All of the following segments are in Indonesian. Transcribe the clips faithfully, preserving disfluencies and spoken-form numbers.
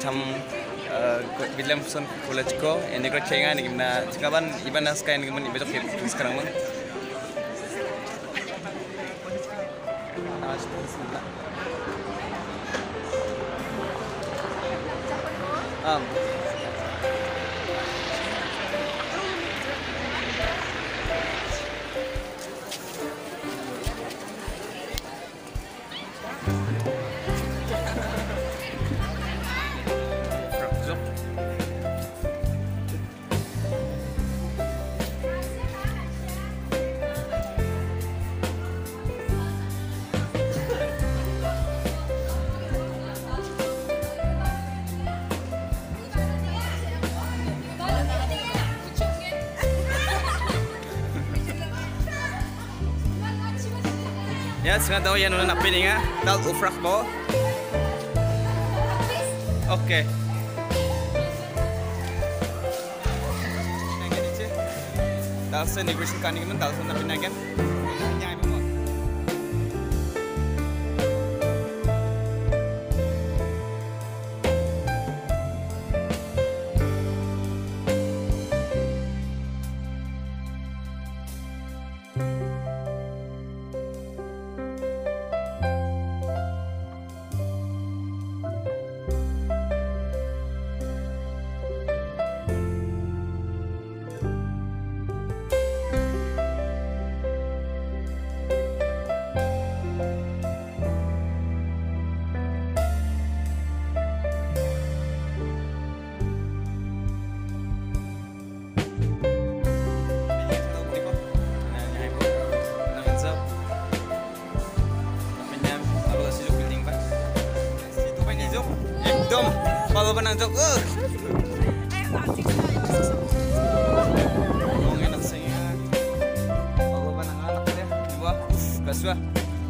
macam Williamson College ko, Inauguration nga, gimana, sekaban iban nas kain gimana ibajok sekarang mah. Um. Ya, sekarang tahu ya nuna napi nih ya, dal ufrak bo. Oke. Nangen ini sih, dal se Inauguration kan ini dal se napi nangen. Kalau benang jok, eh. Oh, enak sih. Kalau benang anak deh, dua, gas dua.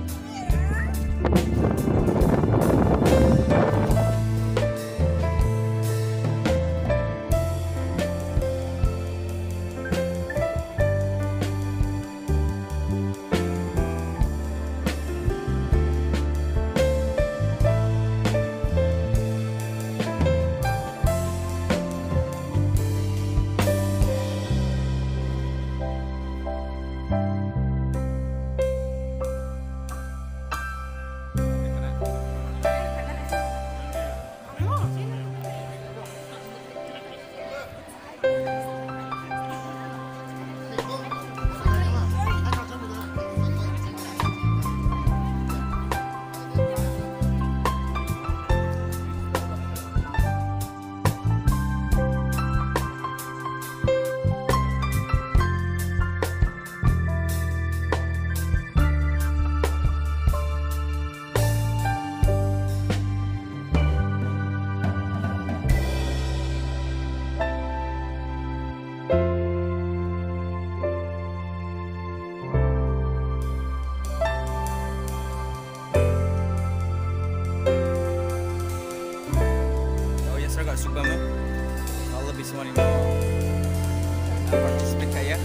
Suka mah kalau lebih semua ini partisipasi kayak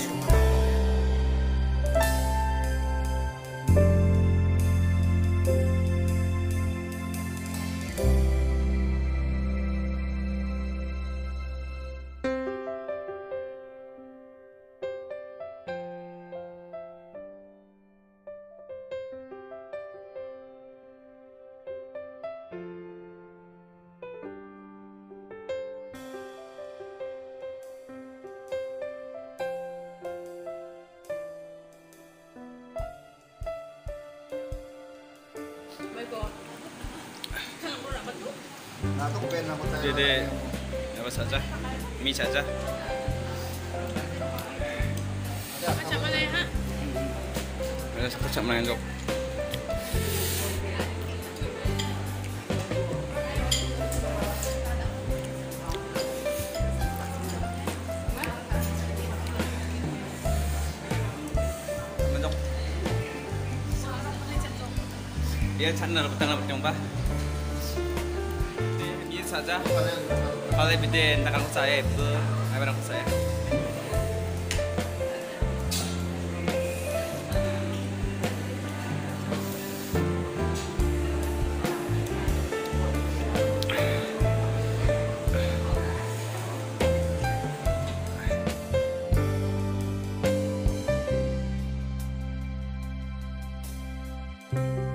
Jadi, apa saja, mie saja. Kacang mana ya? Ada kacang mana dok? Dok. Dia channel petang petang pak. Saja kalau biden takkan saya itu apa yang saya ะ